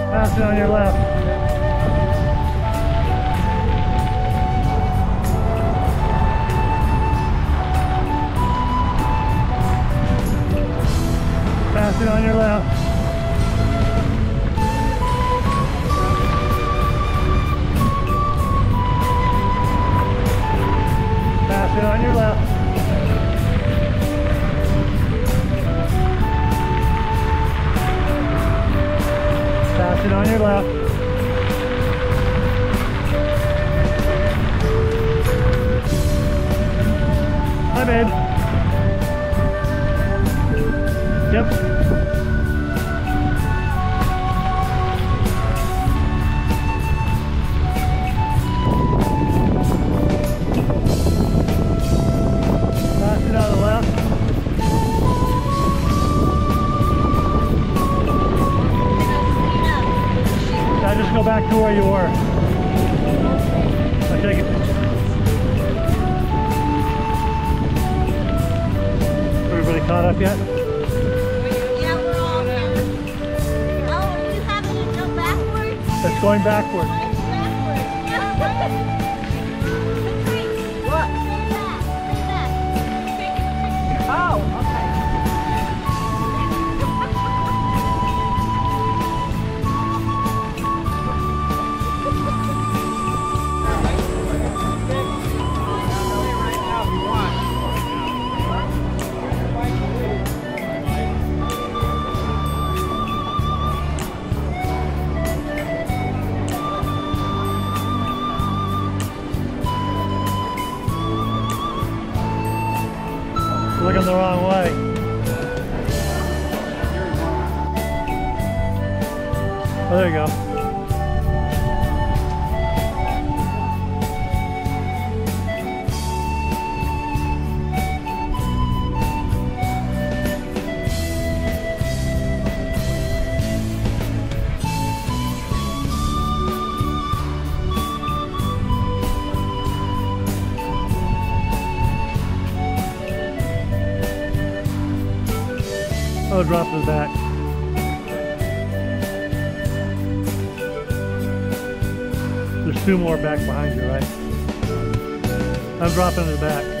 Pass it on your left. Pass it on your left. Pass it on your left. Pass it on your left. Hi, babe. Yep. Go back to where you were. I take it. Everybody caught up yet? Yeah, we're all here. Oh, you having to go backwards? It's going backwards. What? Stay back. Oh, okay. Looking the wrong way. Oh, there you go. Oh, drop it back. There's two more back behind you, right? I'm dropping it back.